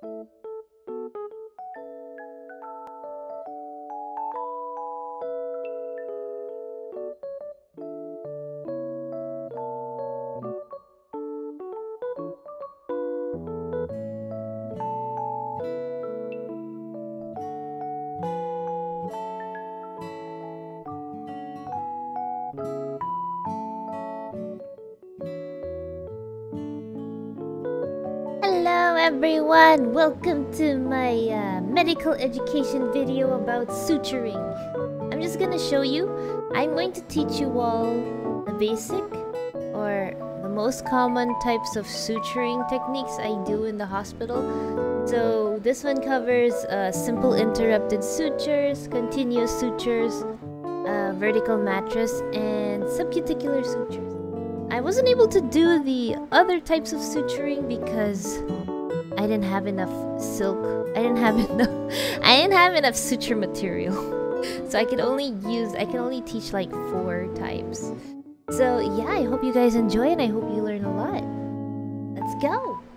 Hello everyone! Welcome to my medical education video about suturing. I'm just gonna show you. I'm going to teach you all the basic or the most common types of suturing techniques I do in the hospital. So this one covers simple interrupted sutures, continuous sutures, vertical mattress, and subcuticular sutures. I wasn't able to do the other types of suturing because I didn't have enough silk. I didn't have enough suture material. So I can only teach like 4 types. So yeah, I hope you guys enjoy and I hope you learn a lot. Let's go.